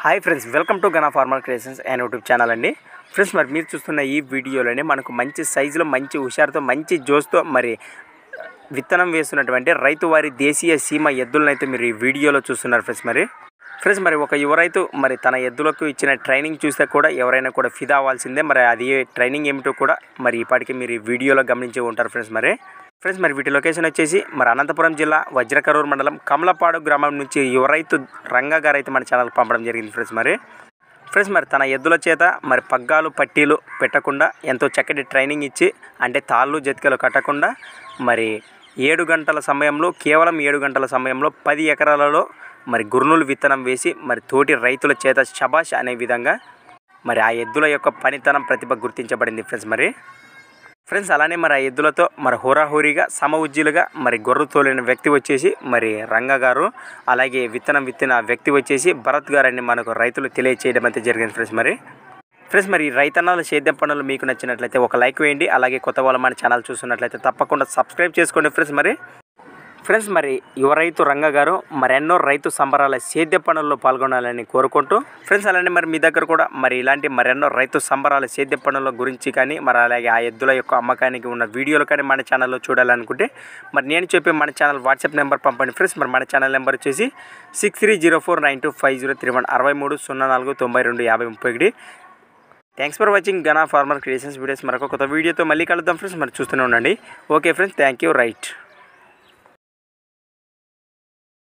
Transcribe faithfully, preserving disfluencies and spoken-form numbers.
Hi friends, welcome to Gana farmer creations and YouTube channel అండి. Friends, మరి మీరు చూస్తున్న ఈ వీడియోలోనే మనకు మంచి సైజులో మంచి హుషారుతో మంచి జోస్తో మరి విత్తనం వేస్తున్నటువంటి రైతు వారి దేశీయ సీమ ఎద్దులను అయితే మీరు ఈ వీడియోలో చూస్తున్నారు. ఫ్రెండ్స్ మరి ఫ్రెండ్స్ మరి ఒక యువ రైతు మరి తన ఎద్దులకు ఇచ్చిన ట్రైనింగ్ చూస్తే కూడా ఎవరైనా కూడా ఫిదా అవ్వాల్సిందే. మరి అది ట్రైనింగ్ ఏమిటో కూడా మరి ఇప్పటికీ మీరు ఈ వీడియోలో గమనించి ఉంటారు. ఫ్రెండ్స్ మరి ఫ్రెండ్స్ మరి వీటి లొకేషన్ వచ్చేసి మరి అనంతపురం జిల్లా వజ్రకరూరు మండలం కమలపాడు గ్రామం నుంచి యువ రైతు రంగా గారు అయితే మన ఛానల్ పంపడం జరిగింది. ఫ్రెండ్స్ మరి ఫ్రెండ్స్ మరి తన ఎద్దుల చేత మరి పగ్గాలు పట్టీలు పెట్టకుండా ఎంతో చక్కటి ట్రైనింగ్ ఇచ్చి అంటే తాళ్ళు జతికలు కట్టకుండా మరి ఏడు గంటల సమయంలో కేవలం ఏడు గంటల సమయంలో పది ఎకరాలలో మరి గుర్నులు విత్తనం వేసి మరి తోటి రైతుల చేత శబాష్ అనే విధంగా మరి ఆ ఎద్దుల యొక్క పనితనం ప్రతిభ గుర్తించబడింది. ఫ్రెండ్స్ మరి ఫ్రెండ్స్ అలానే మరి ఆ ఎద్దులతో మరి హోరాహోరీగా సమ ఉజ్జీలుగా మరి గొర్రె తోలిన వ్యక్తి వచ్చేసి మరి రంగా గారు, అలాగే విత్తనం విత్తిన వ్యక్తి వచ్చేసి భరత్ గారు అని మనకు రైతులు తెలియచేయడం అయితే జరిగింది. ఫ్రెండ్స్ మరి ఫ్రెండ్స్ మరి రైతన్నాల సేద్యం పనులు మీకు నచ్చినట్లయితే ఒక లైక్ వేయండి. అలాగే కొత్త వాళ్ళు మన ఛానల్ చూస్తున్నట్లయితే తప్పకుండా సబ్స్క్రైబ్ చేసుకోండి. ఫ్రెండ్స్ మరి ఫ్రెండ్స్ మరి యువ రైతు రంగా గారు మరెన్నో రైతు సంబరాల సేద్య పనుల్లో పాల్గొనాలని కోరుకుంటూ ఫ్రెండ్స్ అలానే మరి మీ దగ్గర కూడా మరి ఇలాంటి మరెన్నో రైతు సంబరాల సేద్య పనుల గురించి కానీ మరి అలాగే ఆ ఎద్దుల యొక్క అమ్మకానికి ఉన్న వీడియోలు కానీ మన ఛానల్లో చూడాలనుకుంటే మరి నేను చెప్పే మన ఛానల్ వాట్సాప్ నెంబర్ పంపండి. ఫ్రెండ్స్ మరి మన ఛానల్ నెంబర్ వచ్చేసి six three zero four nine two five zero three one అరవై మూడు సున్నా నాలుగు తొంభై రెండు యాభై ముప్పై ఒకటి. Thanks for watching Gana farmer creations videos. మరొక కొత్త వీడియోతో మళ్ళీ కలుద్దాం. ఫ్రెండ్స్ మరి చూస్తూనే ఉండండి. Okay friends, thank you. Right.